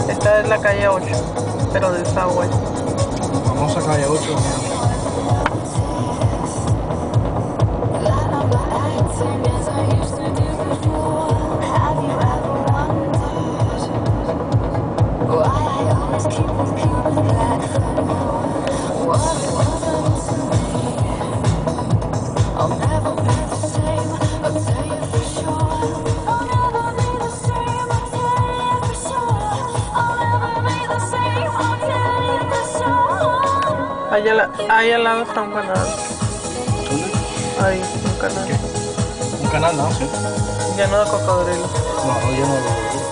Esta es la calle 8, pero del Subway. Vamos a calle 8. Ahí al lado está un canal. Ahí, un canal. Un canal, ¿no? Sí. Lleno de cocodrilos. No, yo no lo veo.